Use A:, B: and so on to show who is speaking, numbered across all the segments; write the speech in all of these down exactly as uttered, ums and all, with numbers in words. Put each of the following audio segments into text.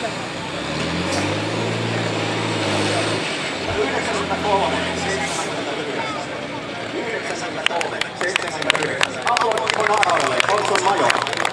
A: yhdeksänkymmentäkolme seitsemänkymmentäyhdeksän. yhdeksänkymmentäkolme seitsemänkymmentäyhdeksän. Aplodit Timo Naaralle, Olson Major.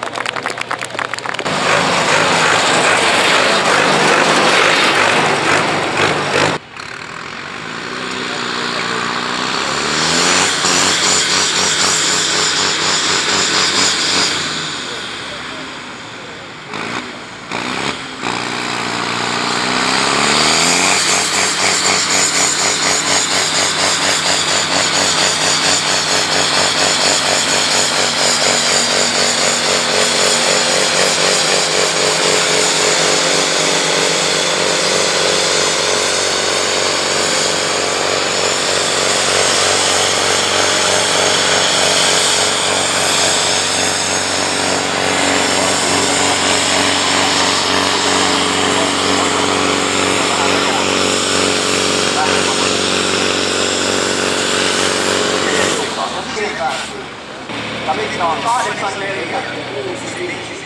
A: Ja mikä on kahdeksan neljä kuusi viisi.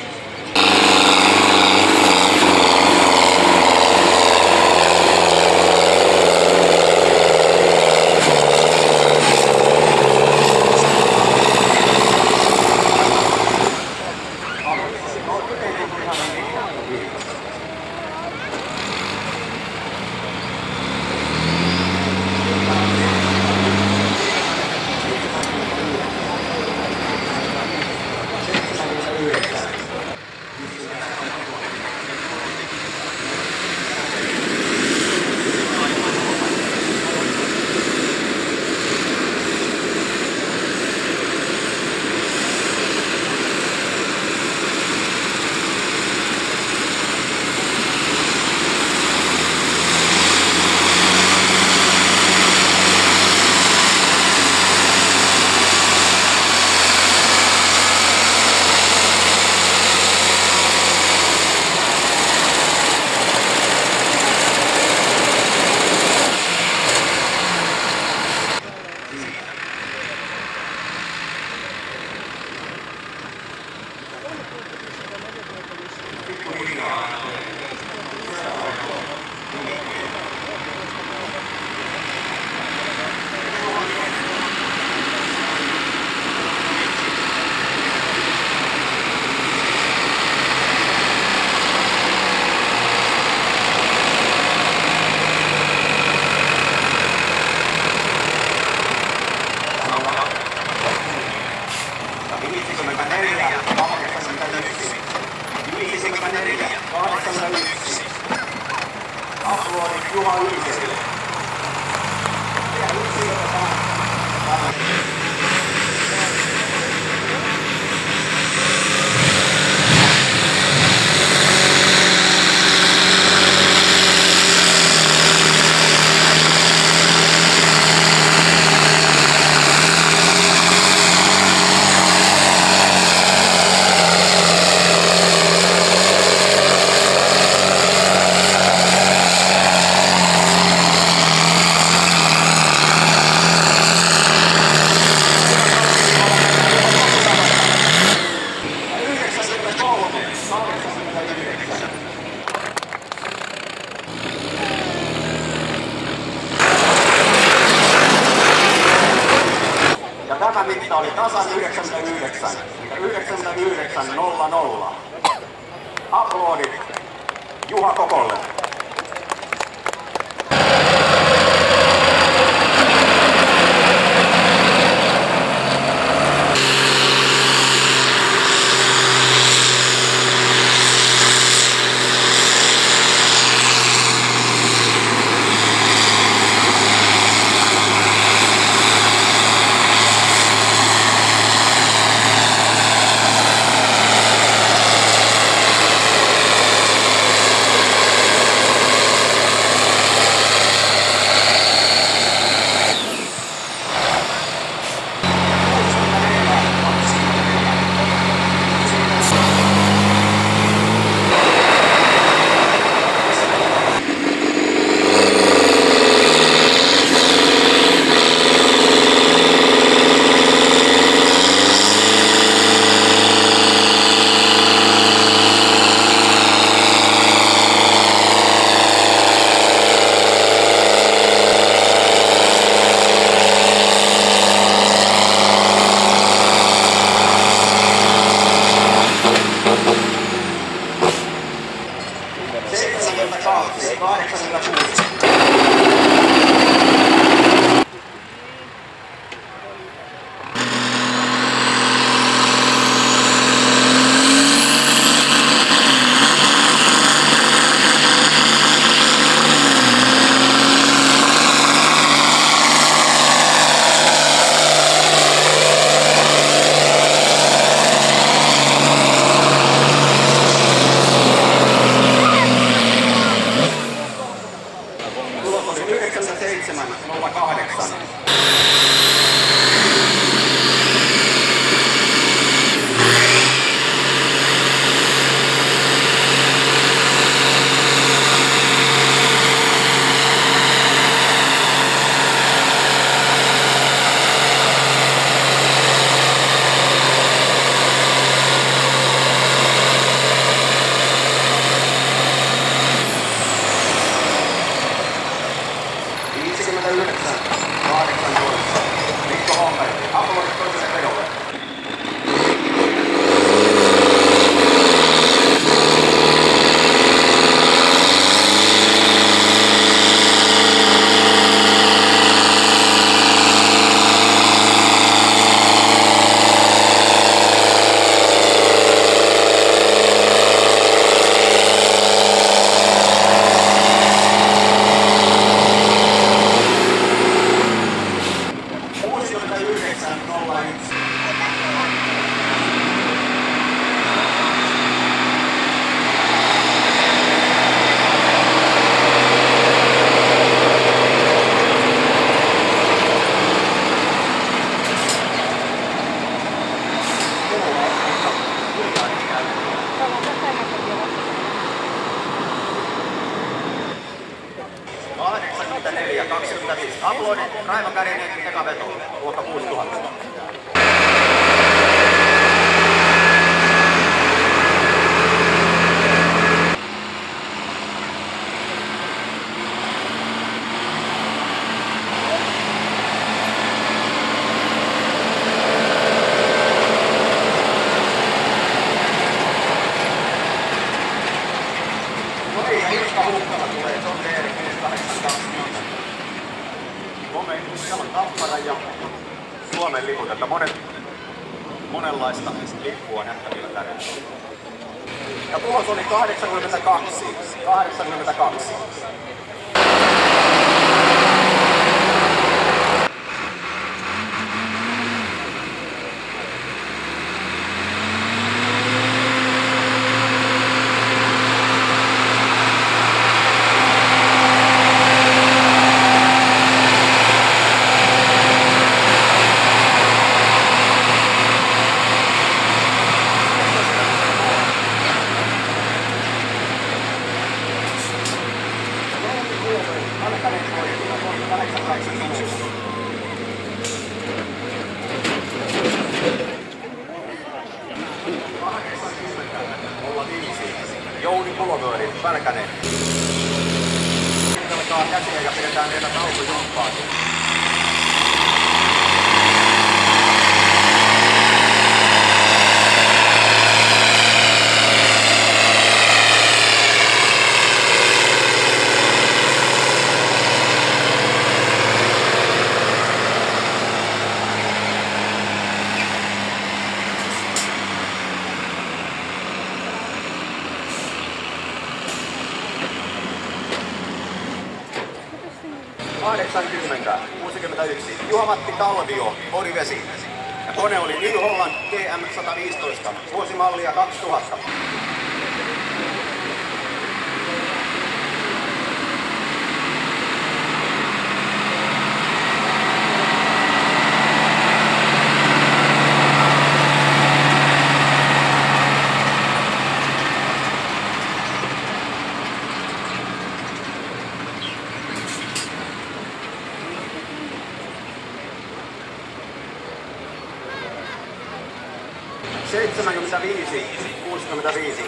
A: Aplodit Juha Ylkelle. Tämä mitta oli tasan yhdeksänkymmentäyhdeksän. yhdeksänkymmentäyhdeksän nolla nolla. Aplodit Juha Kokolle. seitsemänkymmentäkaksi, kahdeksankymmentäkuusi. yhdeksänkymmentäseitsemän nolla kahdeksan. viisikymmentäyhdeksän kahdeksantoista. Mikko Holmberg, aplodit toiselle vedolle. kuusikymmentäyhdeksän nolla yksi. kahdeksankymmentäneljä kaksikymmentäviisi. Aplodit Raimo Kärinen tekavetolle. Luokka kuusituhatta. Siellä on Tappara ja Suomen liput, että monet, monenlaista lippua nähtävillä täällä. Ja tulos oli kahdeksankymmentäkaksi. kahdeksankymmentäkaksi. Jouni Pulomööri, Pälkänen. Pidetään käsiä ja pidetään vielä tautujumppaakin. kahdeksankymmentä kuusikymmentäyksi. Juha-Matti Talvio, Orivesi. Ja kone oli New Holland G M sata viisitoista, vuosimallia kaksituhatta. seitsemänkymmentäviisi kuusikymmentäviisi.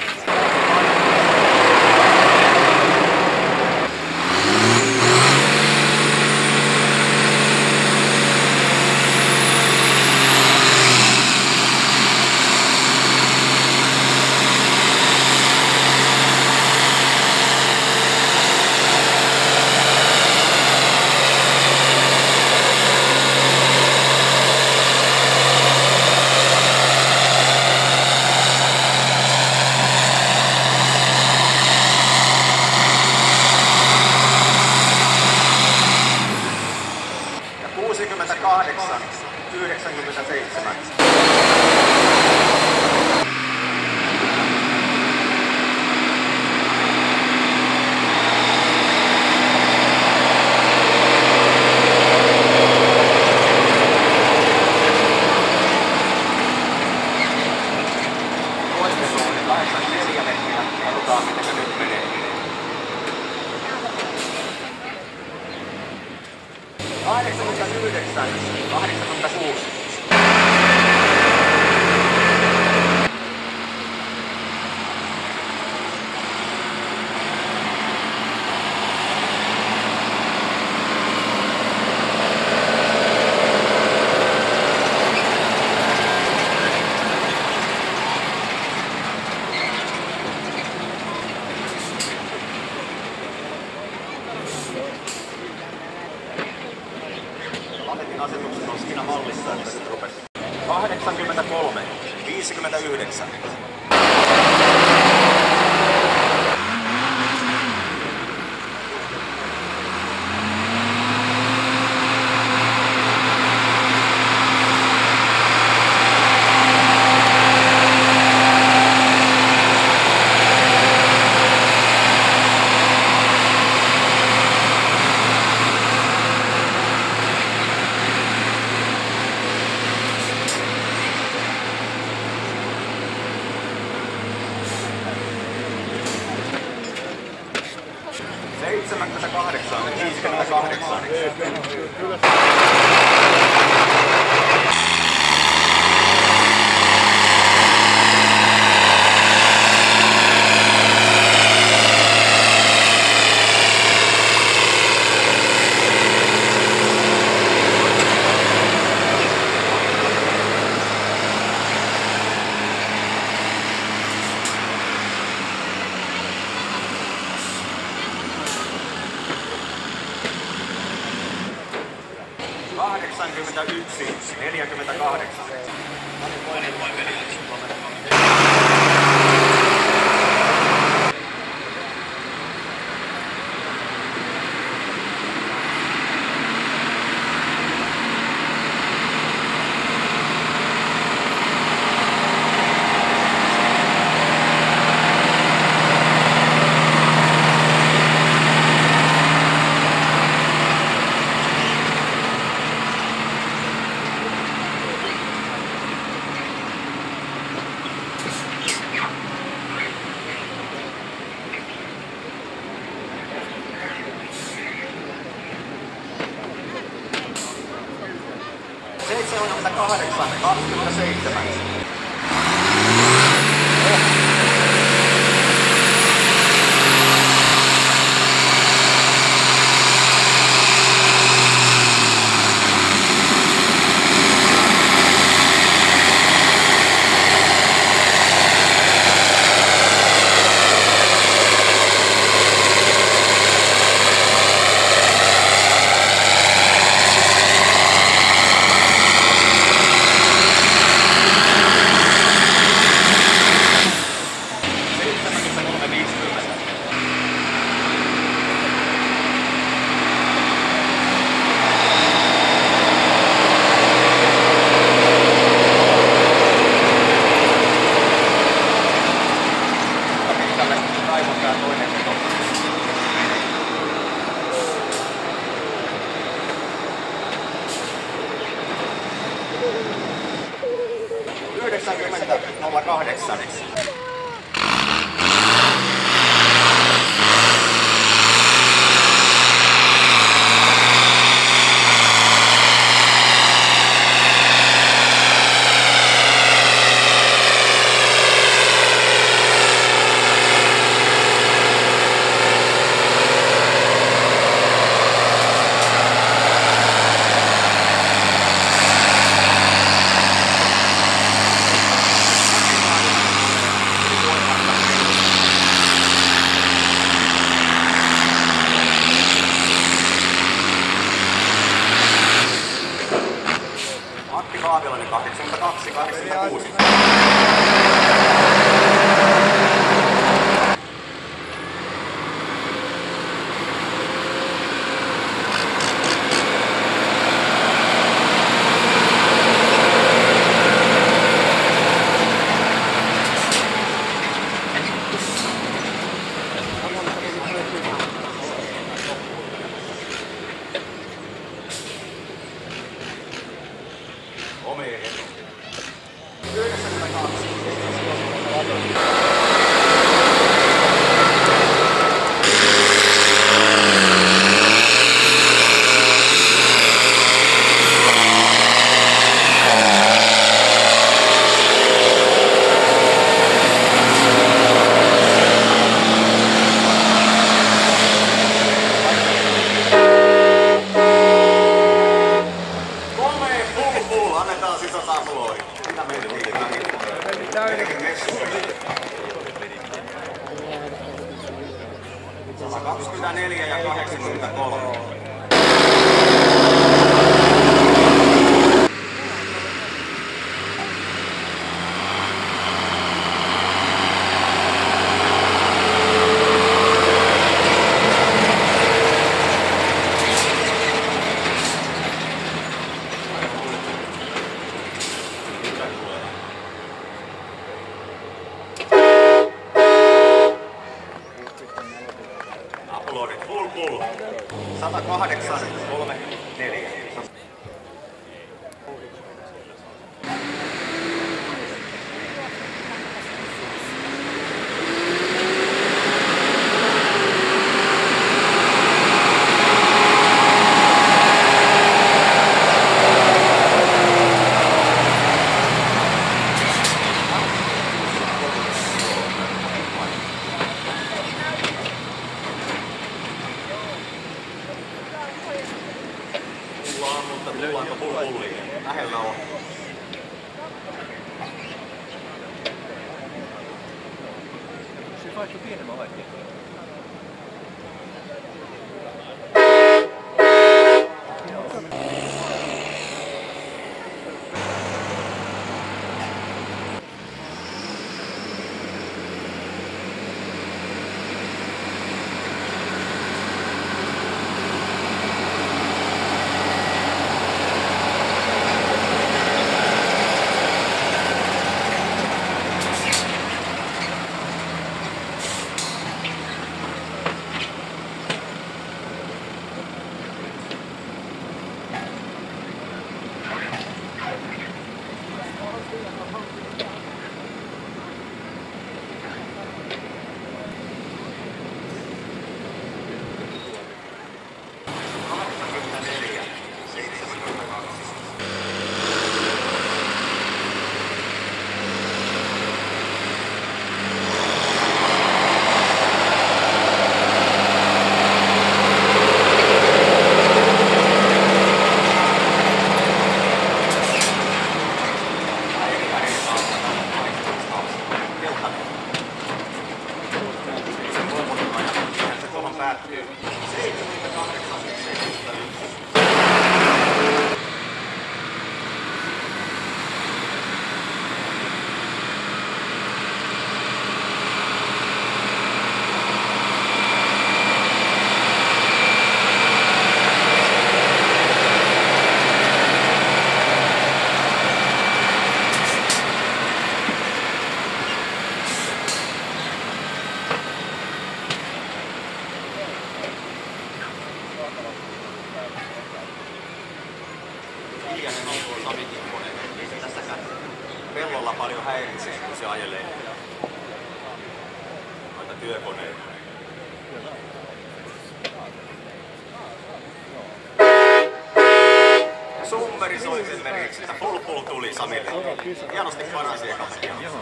A: kahdeksankymmentäyhdeksän kahdeksankymmentäkuusi. Asetukset on siinä mallissa, että se rupesi. kahdeksankymmentäkolme viisikymmentäyhdeksän. seitsemänkymmentäkahdeksan viisikymmentäkahdeksan. kahdeksankymmentäyksi neljäkymmentäkahdeksan. seitsemänkymmentäkahdeksan kaksikymmentäseitsemän. yhdeksänkymmentä nolla kahdeksan. Kaavilainen kahdeksankymmentäkaksi kahdeksankymmentäkuusi. Omeen. sata kaksikymmentäneljä ja kahdeksankymmentäkolme. Uploadit full pull. sata kahdeksan kolme neljä. Tullaan, mutta tullaanko pulpulliin? Lähellä on.
B: Se vaikka pienemmän vaikka.
A: Päättyy seitsemänkymmentäkahdeksan seitsemänkymmentäyksi. Hiljainen on tuo Samikin kone. Ei se tässäkään pellolla paljon häiritsee, kun se ajelee noita työkoneita. Ja summeri soi sen merkiksi, että full pull tuli Samille. Hienosti parasi ekassa kierrossa.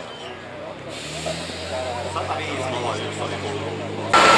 A: sata viisi nolla yksi oli full pull.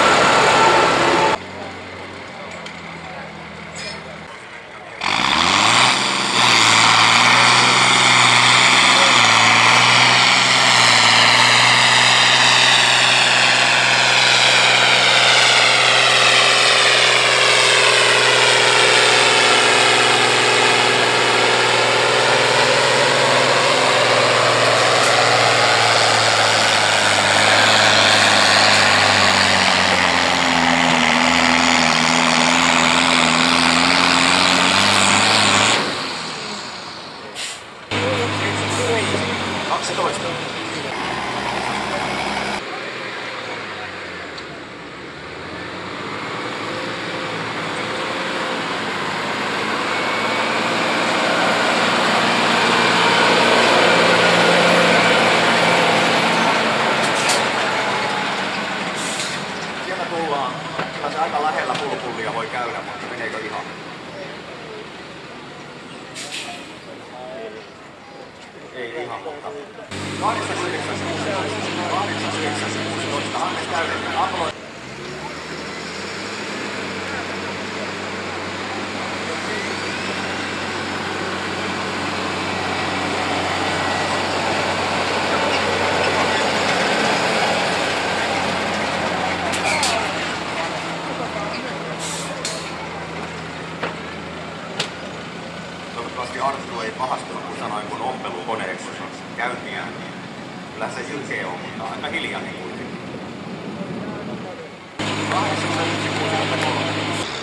A: kaksitoista. Sieltä tullaan. Kyllä se aika lähellä pulpullia voi käydä, mutta meneekö ihan? Ei ihan, mutta kahdeksankymmentäyhdeksän kuusitoista Hannes Täydellinen Aplo. pahastunut, kun sanoin, kun ompelukoneeksi käyntiä. Kyllä se jylkeä on, mutta aika hiljainen kuitenkin. kahdeksankymmentäyksi kuusikymmentäkolme.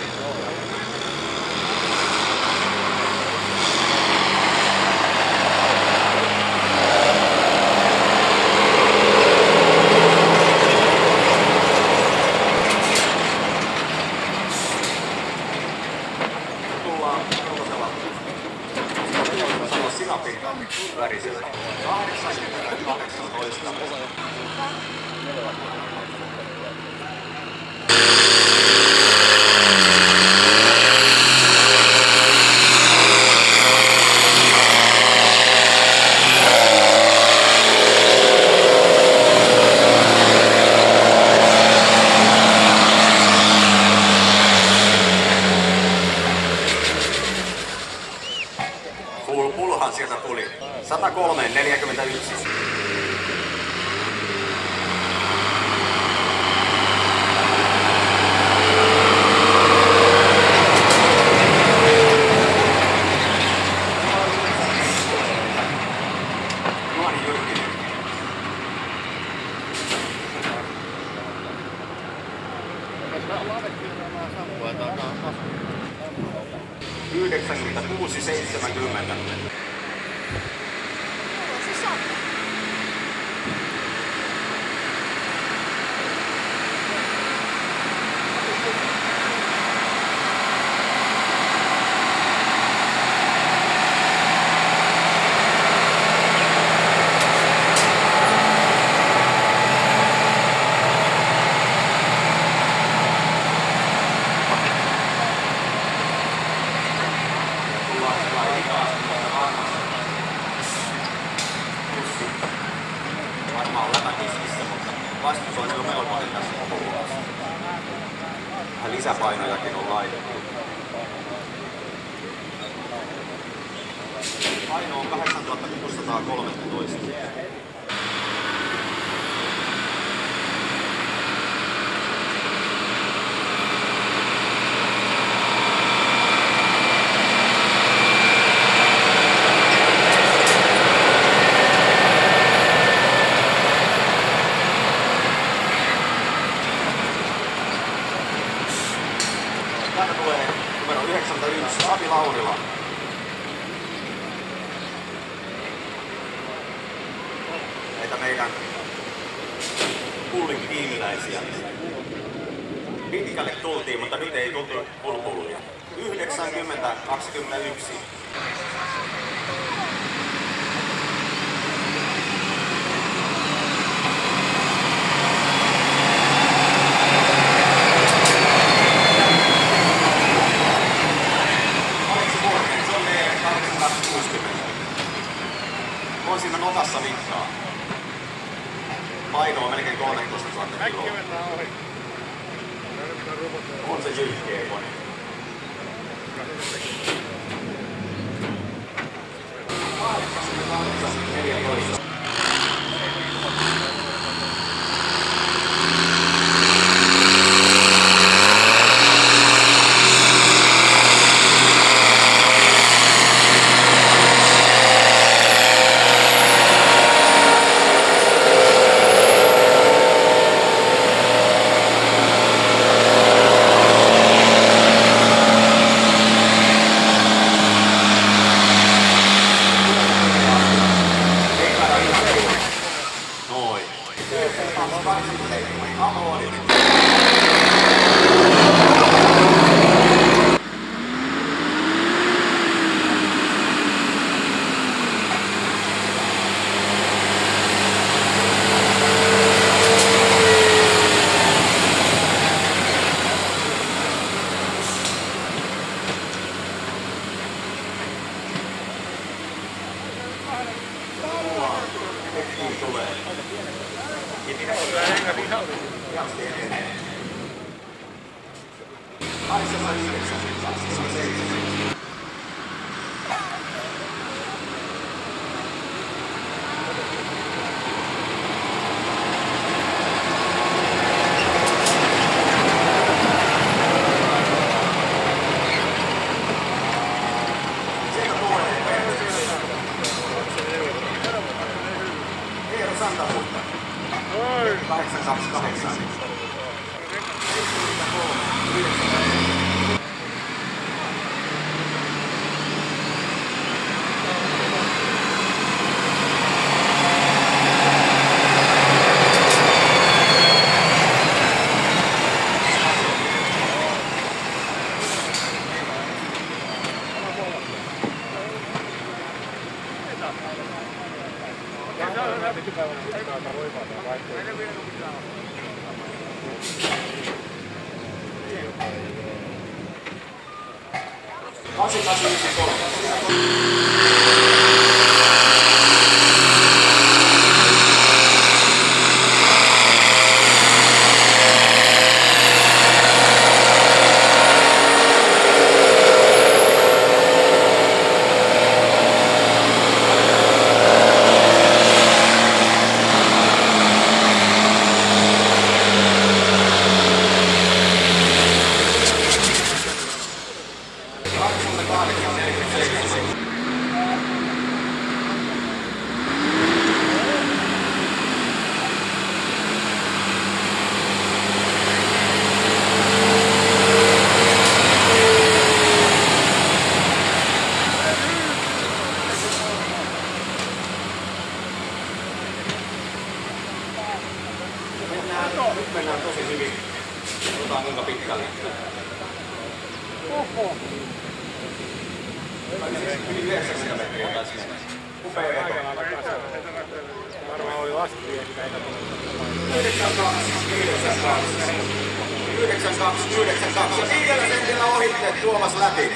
A: Värisellä. kahdeksankymmentä kahdeksantoista. Pulhan sieltä tuli. sata kolme neljäkymmentäyksi. Juhani Jyrkinen. yhdeksänkymmentäkuusi seitsemänkymmentä. Varmaan läpäkiskissä, mutta vastus on jo melkoinen tässä koulussa. Vähän lisäpainojakin on laitettu. Paino on kahdeksantuhatta kuusisataakolmetoista. Tänne tulee numero yhdeksänkymmentäyksi, Sami Laurila. Näitä meidän pullin tiimiläisiä. Pitkälle tultiin, mutta nyt ei tultu pulpuluja. yhdeksänkymmentä kaksikymmentäyksi. On siinä nokassa mittaa. Paino on melkein kolmetoistatuhatta kiloa. On se jyrkkeä kone. neljätoista. kaksi kaksi yksi kolme. Nyt mennään tosi hyvin. Katsotaan kuinka pitkälle.
C: Oho.
A: Yli yhdeksänkymmentä metriä tässä mennessä. Upea veto.
C: Varmaan oli laskuvia, mitä ei tapahtunut.
A: yhdeksän kaksi, yhdeksän kaksi. yhdeksän kaksi, yhdeksän kaksi. Ja viidellä sentillä ohitte Tuomas läpi.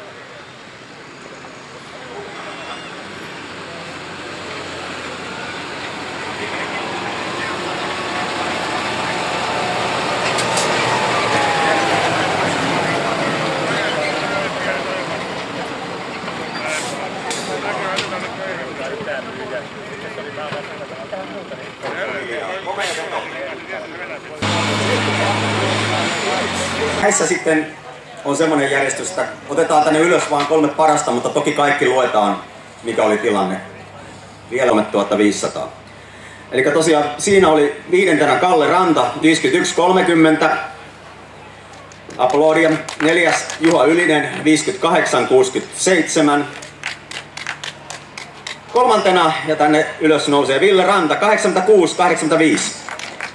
A: Näissä sitten on semmoinen järjestys, että otetaan tänne ylös vain kolme parasta, mutta toki kaikki luetaan, mikä oli tilanne. Vielä kolme tuhatta viisisataa. Eli tosiaan siinä oli viidentenä Kalle Ranta, viisikymmentäyksi kolmekymmentä. Aplodia. Neljäs Juha Ylinen, viisikymmentäkahdeksan kuusikymmentäseitsemän. Kolmantena, ja tänne ylös nousee Ville Ranta, kahdeksankymmentäkuusi kahdeksankymmentäviisi.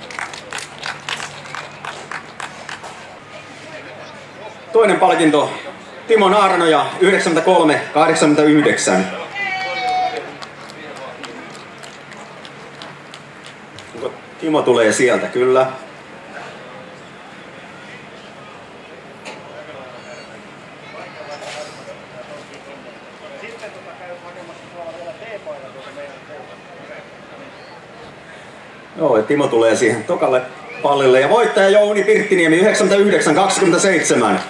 A: Toinen palkinto Timo Naaranoja, yhdeksänkymmentäkolme kahdeksankymmentäyhdeksän. Timo tulee sieltä, kyllä. Joo, ja Timo tulee siihen tokalle pallille. Ja voittaja Jouni Pirttiniemi, yhdeksänkymmentäyhdeksän kaksikymmentäseitsemän.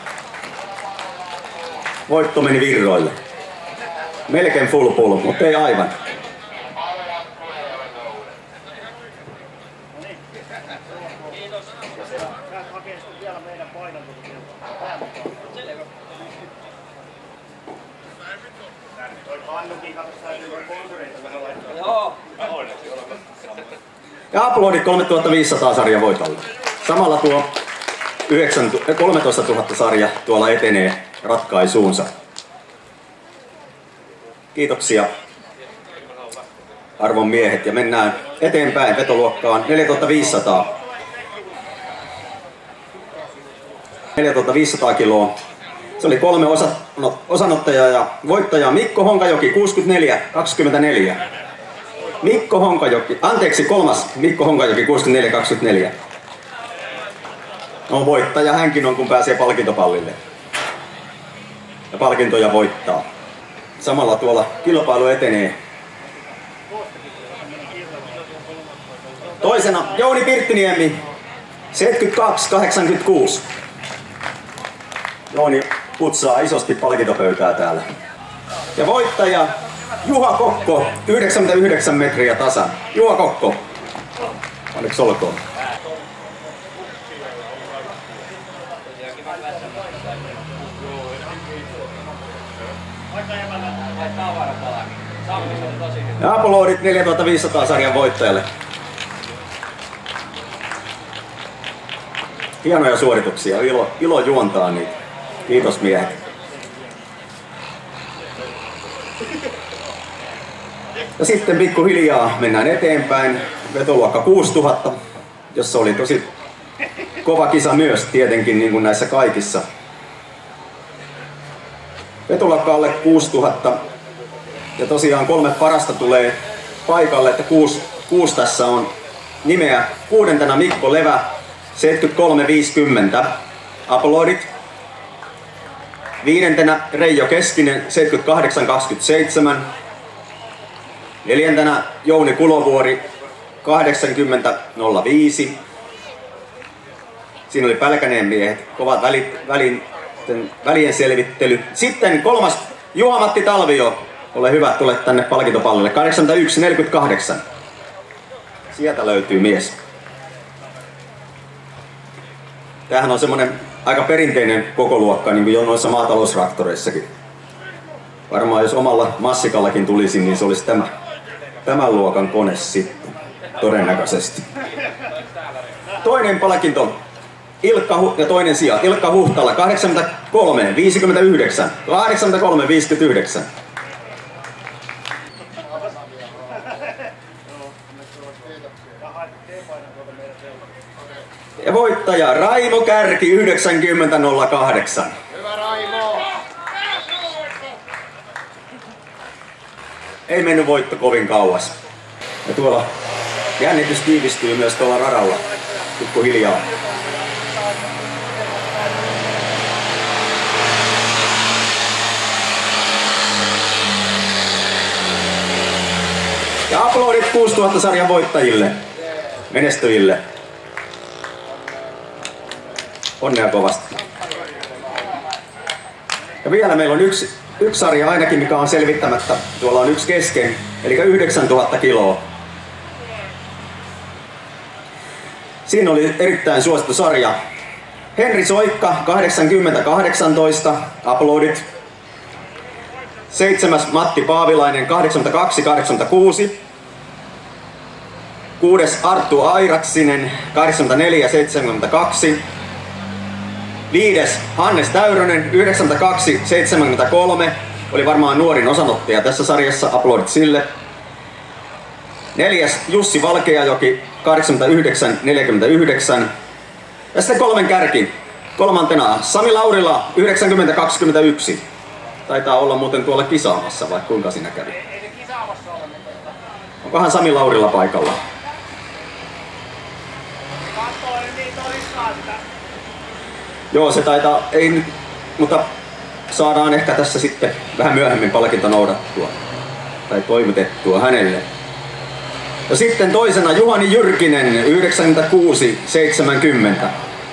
A: Voitto meni virroille. Melkein full pull, mutta ei aivan. Ja aplodit kolmetuhatta viisisataa sarjan voitolle. Samalla tuo kolmetoistatuhatta sarja tuolla etenee ratkaisuunsa. Kiitoksia arvon miehet ja mennään eteenpäin vetoluokkaan neljätuhatta viisisataa. neljätuhatta viisisataa kiloa. Se oli kolme osa, no, osanottajaa ja voittaja Mikko Honkajoki kuusikymmentäneljä kaksikymmentäneljä. Mikko Honkajoki, anteeksi kolmas Mikko Honkajoki kuusikymmentäneljä kaksikymmentäneljä. No voittaja hänkin on kun pääsee palkintopallille. Ja palkintoja voittaa. Samalla tuolla kilpailu etenee. Toisena Jouni Pirttiniemi seitsemänkymmentäkaksi kahdeksankymmentäkuusi. Jouni putsaa isosti palkintopöytää täällä. Ja voittaja Juha Kokko, yhdeksänkymmentäyhdeksän metriä tasan. Juha Kokko. Onneksi olkoon. Ja aplodit neljätuhatta viisisataa sarjan voittajalle. Hienoja suorituksia, ilo, ilo juontaa niitä. Kiitos miehet. Ja sitten pikkuhiljaa mennään eteenpäin. Vetoluokka kuusituhatta, jossa oli tosi kova kisa myös tietenkin niin kuin näissä kaikissa. Vetoluokka alle kuusituhatta. Ja tosiaan kolme parasta tulee paikalle, että kuusi kuusi tässä on nimeä. Kuudentena Mikko Levä, seitsemänkymmentäkolme viisikymmentä. Aplodit. Viidentenä Reijo Keskinen, seitsemänkymmentäkahdeksan kaksikymmentäseitsemän. Neljäntenä Jouni Kulovuori, kahdeksankymmentä nolla viisi. Siinä oli Pälkäneen miehet, kovat välit, välin, välien selvittely. Sitten kolmas Juha-Matti Talvio, ole hyvä, tule tänne palkintopallille, kahdeksankymmentäyksi neljäkymmentäkahdeksan. Sieltä löytyy mies. Tämähän on semmonen aika perinteinen kokoluokka, niin kuin jo noissa maataloustraktoreissakin. Varmaan jos omalla massikallakin tulisi, niin se olisi tämä, tämän luokan kone sitten, todennäköisesti. Toinen palkinto, Ilkka Hu- ja toinen sija, Ilkka Huhtala, kahdeksankymmentäkolme viisikymmentäyhdeksän. kahdeksankymmentäkolme viisikymmentäyhdeksän. Ja voittaja Raimo Kärki, yhdeksänkymmentä nolla kahdeksan.
C: Hyvä Raimo!
A: Ei mennyt voitto kovin kauas. Ja tuolla jännitys tiivistyy myös tuolla radalla, pikkuhiljaa. Ja aplodit kuusituhatta sarjan voittajille, menestyjille. Onnea kovasti. Ja vielä meillä on yksi, yksi sarja ainakin, mikä on selvittämättä. Tuolla on yksi kesken, eli yhdeksäntuhatta kiloa. Siinä oli erittäin suosittu sarja. Henri Soikka, kahdeksankymmentä kahdeksantoista, aplodit. Seitsemäs Matti Paavilainen, kahdeksankymmentäkaksi kahdeksankymmentäkuusi. Kuudes Arttu Airaksinen, kahdeksankymmentäneljä seitsemänkymmentäkaksi. Viides Hannes Täyrönen, yhdeksänkymmentäkaksi seitsemänkymmentäkolme. Oli varmaan nuorin osanottaja tässä sarjassa, aplodit sille. Neljäs Jussi Valkeajoki, kahdeksankymmentäyhdeksän neljäkymmentäyhdeksän. Ja sitten kolmen kärki. Kolmantena Sami Laurila, yhdeksänkymmentä kaksikymmentäyksi. Taitaa olla muuten tuolla kisaamassa, vai kuinka siinä kävi?
C: Ei se kisaamassa ole, mutta...
A: Onkohan Sami Laurila paikalla?
C: Kattoo niin todistaa sitä.
A: Joo, se taitaa, ei nyt, mutta saadaan ehkä tässä sitten vähän myöhemmin palkinto noudattua. Tai toimitettua hänelle. Ja sitten toisena Juhani Jyrkinen, yhdeksänkymmentäkuusi seitsemänkymmentä.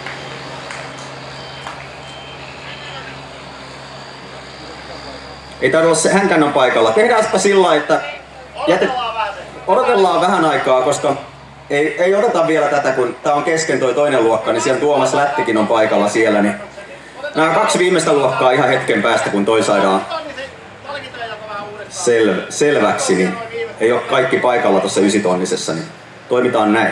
A: Ei tarvitse olla se hänkään on paikalla. Tehdäänpä sillä, että jätet... odotellaan vähän aikaa, koska ei, ei odota vielä tätä, kun tää on kesken toi toinen luokka, niin siellä Tuomas Lättikin on paikalla siellä. Niin nämä kaksi viimeistä luokkaa ihan hetken päästä, kun toi saadaan sel, selväksi, niin ei ole kaikki paikalla tuossa ysitonnisessa, niin toimitaan näin.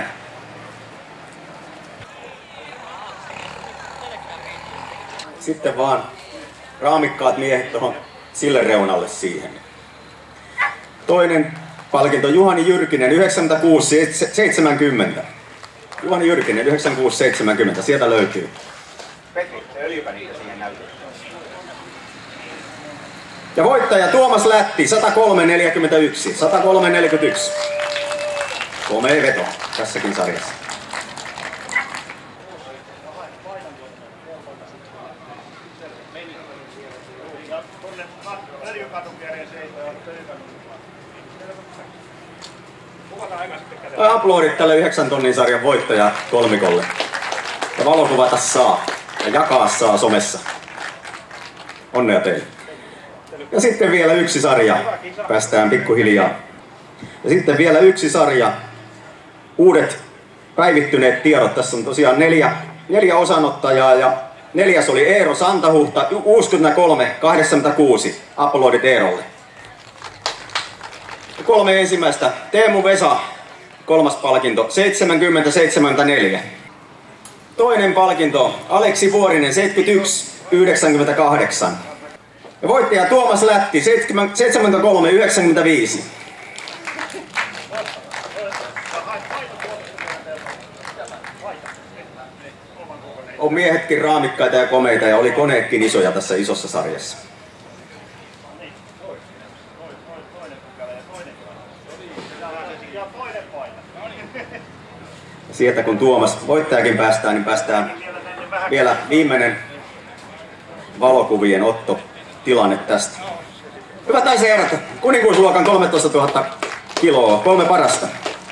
A: Sitten vaan raamikkaat miehet tuohon sille reunalle siihen. Toinen palkinto Juhani Jyrkinen, yhdeksänkymmentäkuusi seitsemänkymmentä. Juhani Jyrkinen, yhdeksänkymmentäkuusi seitsemänkymmentä, sieltä löytyy. Petri, se öljypä niitä siihen näytetään. Ja voittaja Tuomas Lätti, sata kolme neljäkymmentäyksi. sata kolme neljäkymmentäyksi. Komea veto tässäkin sarjassa. Aplodit tälle yhdeksän tonnin sarjan voittaja kolmikolle. Ja valokuvata saa. Ja jakaa saa somessa. Onnea teille. Ja sitten vielä yksi sarja. Päästään pikkuhiljaa. Ja sitten vielä yksi sarja. Uudet päivittyneet tiedot. Tässä on tosiaan neljä, neljä osanottajaa. Ja neljäs oli Eero Santahuhta, kuusikymmentäkolme kahdeksankymmentäkuusi. Aplodit Eerolle. Ja kolme ensimmäistä. Teemu Vesa. Kolmas palkinto, seitsemänkymmentä seitsemänkymmentäneljä. Toinen palkinto, Aleksi Vuorinen, seitsemänkymmentäyksi yhdeksänkymmentäkahdeksan. Ja voittaja Tuomas Lätti, seitsemänkymmentäkolme yhdeksänkymmentäviisi. On miehetkin raamikkaita ja komeita ja oli koneetkin isoja tässä isossa sarjassa.
C: Ja toinen paita.
A: sieltä kun Tuomas voittajakin päästään, niin päästään vielä viimeinen valokuvien otto tilanne tästä. Hyvät naiset ja herrat, kuninkuusluokan kolmetoistatuhatta kiloa, kolme parasta.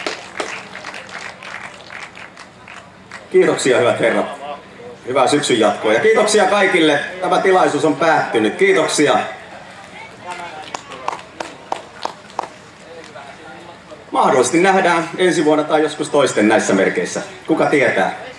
A: Kiitoksia hyvät herrat. Hyvää syksyn jatkoa ja kiitoksia kaikille. Tämä tilaisuus on päättynyt. Kiitoksia. Mahdollisesti nähdään ensi vuonna tai joskus toisten näissä merkeissä. Kuka tietää?